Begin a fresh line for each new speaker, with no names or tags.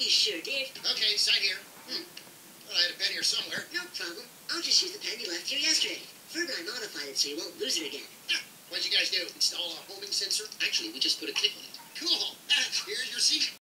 sure did.
Okay, sign here. Well, I had a pen here somewhere.
No problem. I'll just use the pen you left here yesterday. Ferb and I modified it so you won't lose it again.
What'd you guys do? Install a homing sensor?
Actually, we just put a clip on it.
Cool. Here's your seat.